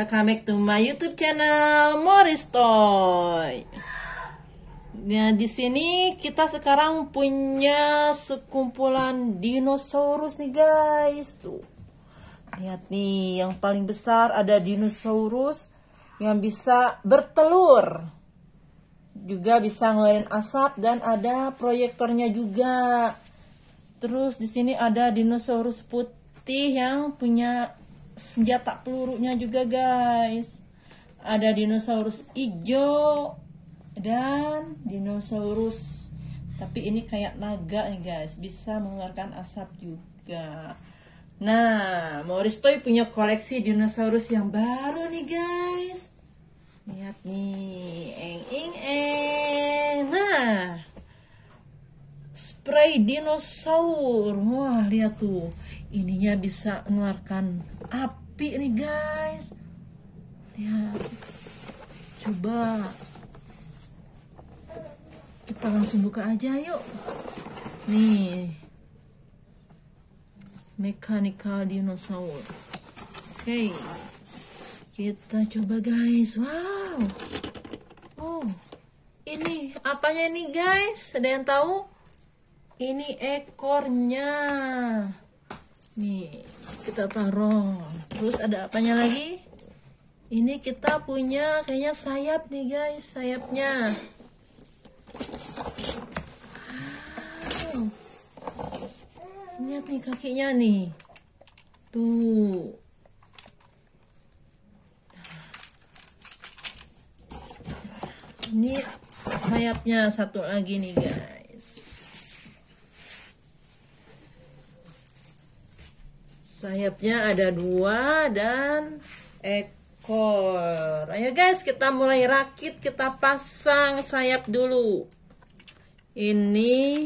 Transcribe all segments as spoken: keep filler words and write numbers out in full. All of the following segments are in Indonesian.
welcome back to my YouTube channel Morris Toy. Nah, di sini kita sekarang punya sekumpulan dinosaurus nih guys. Tuh. Lihat nih, yang paling besar ada dinosaurus yang bisa bertelur. Juga bisa ngeluarin asap dan ada proyektornya juga. Terus di sini ada dinosaurus putih yang punya senjata pelurunya juga guys. Ada dinosaurus hijau dan dinosaurus, tapi ini kayak naga nih guys, bisa mengeluarkan asap juga. Nah, Morris Toy punya koleksi dinosaurus yang baru nih guys. Lihat nih, eng eng eng. Nah, spray dinosaur. Wah, lihat tuh, ininya bisa mengeluarkan api nih guys. Lihat, coba kita langsung buka aja yuk. Nih, mechanical dinosaur. Oke, kita coba guys. Wow, oh, ini apanya nih guys? Ada yang tahu? Ini ekornya. Nih, kita taruh. Terus ada apanya lagi? Ini kita punya kayaknya sayap nih guys, sayapnya. Wow. Lihat nih kakinya nih. Tuh. Ini sayapnya satu lagi nih guys. Sayapnya ada dua dan ekor. Ayo guys, kita mulai rakit, kita pasang sayap dulu. Ini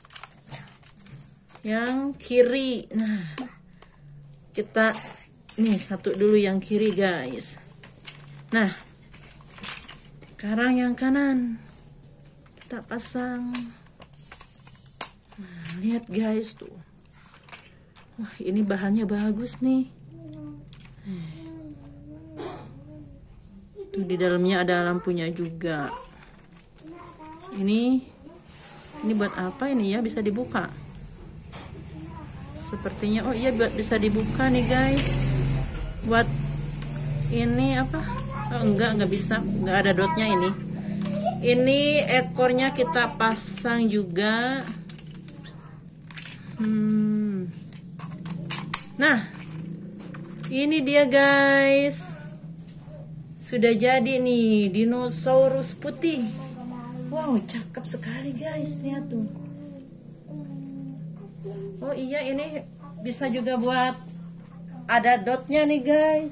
yang kiri. Nah, kita nih satu dulu yang kiri guys. Nah, sekarang yang kanan kita pasang. Nah, lihat guys tuh. Wah, ini bahannya bagus nih. Tuh, di dalamnya ada lampunya juga. Ini ini buat apa ini ya? Bisa dibuka. Sepertinya, oh iya, buat bisa dibuka nih guys. Buat ini apa? Oh, enggak, enggak bisa. Enggak ada dotnya ini. Ini ekornya kita pasang juga. Hmm. Nah, ini dia guys. Sudah jadi nih dinosaurus putih. Wow, cakep sekali guys. Lihat tuh. Oh iya, ini bisa juga buat ada dotnya nih guys.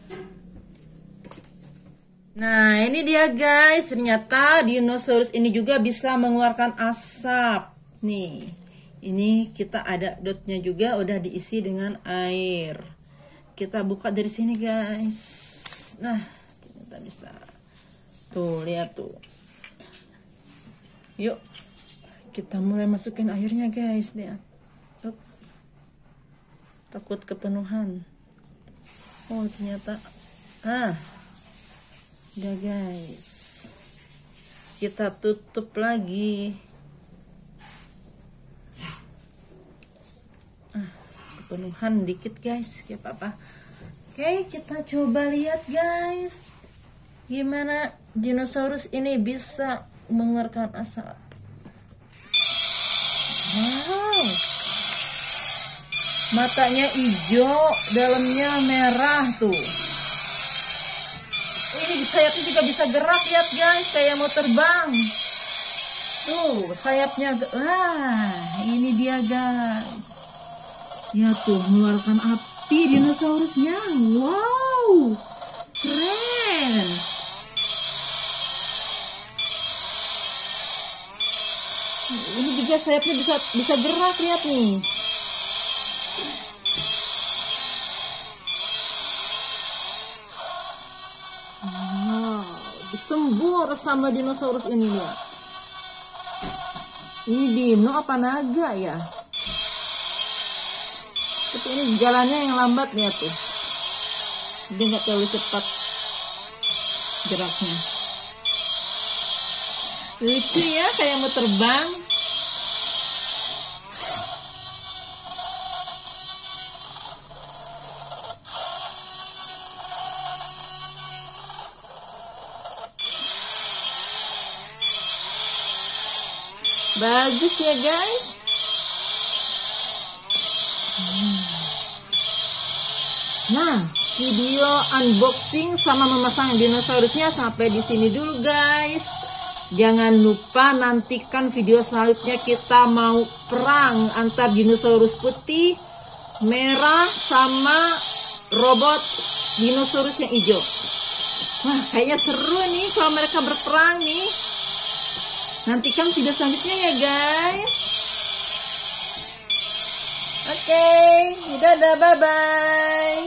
Nah, ini dia guys. Ternyata dinosaurus ini juga bisa mengeluarkan asap. Nih, ini kita ada dotnya juga, udah diisi dengan air. Kita buka dari sini guys. Nah, kita bisa. Tuh, lihat tuh. Yuk, kita mulai masukin airnya guys. Lihat. Takut kepenuhan. Oh, ternyata. Ah, udah guys. Kita tutup lagi. Ah, kepenuhan dikit guys, gak apa-apa. Oke, kita coba lihat guys, gimana dinosaurus ini bisa mengeluarkan asap. Wow, matanya hijau, dalamnya merah tuh. Ini sayapnya juga bisa gerak, lihat guys, kayak mau terbang. Tuh, sayapnya. Wah, ini dia guys. Ya tuh, mengeluarkan api dinosaurusnya. Wow, keren. Ini juga sayapnya bisa bisa gerak, lihat nih. Wow, disembur sama dinosaurus ini lihat. Ini dino apa naga ya? Tapi ini jalannya yang lambat nih tuh. Dia nggak terlalu cepat geraknya. Lucu ya, kayak mau terbang. Bagus ya guys. Nah, video unboxing sama memasang dinosaurusnya sampai di sini dulu guys. Jangan lupa nantikan video selanjutnya, kita mau perang antar dinosaurus putih, merah sama robot dinosaurus yang hijau. Wah, kayaknya seru nih kalau mereka berperang nih. Nantikan video selanjutnya ya guys. Oke, dadah, bye-bye.